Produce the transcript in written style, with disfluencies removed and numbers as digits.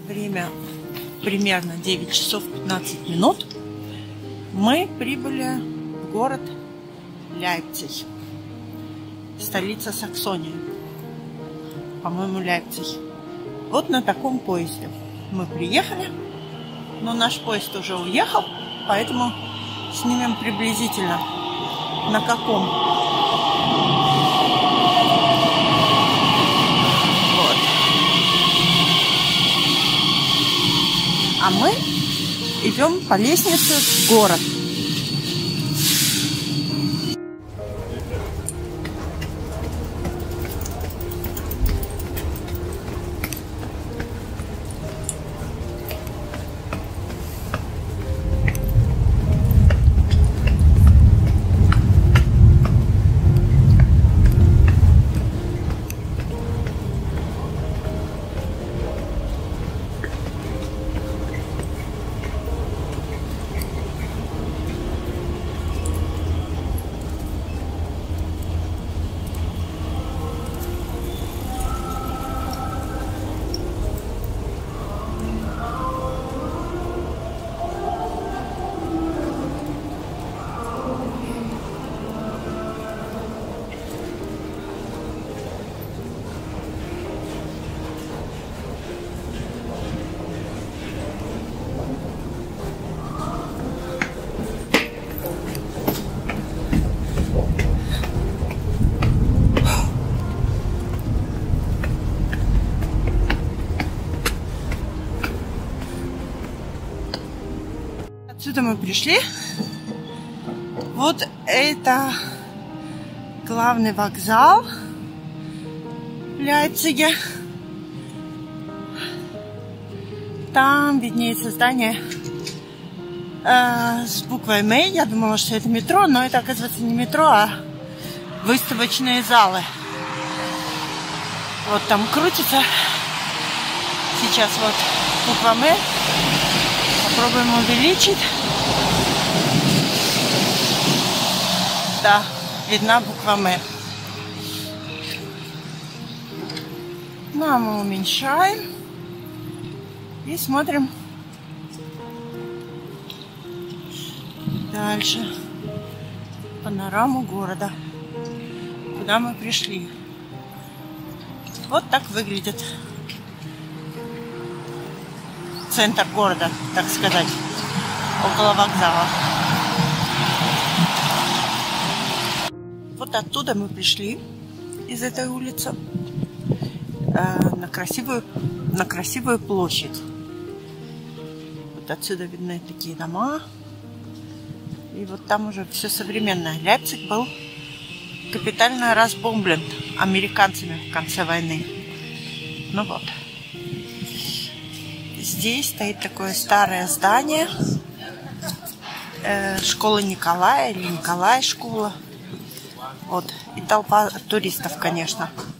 Время примерно 9 часов 15 минут. Мы прибыли в город Лейпциг, столица Саксонии. По-моему, Лейпциг. Вот на таком поезде мы приехали, но наш поезд уже уехал, поэтому снимем приблизительно на каком. Вот. А мы идем по лестнице в город. Отсюда мы пришли. Вот это главный вокзал в Лейпциге. Там виднеется здание с буквой М. Я думала, что это метро, но это, оказывается, не метро, а выставочные залы. Вот там крутится. Сейчас вот буква М. Попробуем увеличить. Да, видна буква М. Ну, а мы уменьшаем. И смотрим дальше панораму города, куда мы пришли. Вот так выглядит центр города, так сказать, около вокзала. Вот оттуда мы пришли, из этой улицы, на красивую площадь. Вот отсюда видны такие дома. И вот там уже все современное. Лейпциг был капитально разбомблен американцами в конце войны. Ну вот. Здесь стоит такое старое здание. Школа Николая или Николай школа. Вот. И толпа туристов, конечно.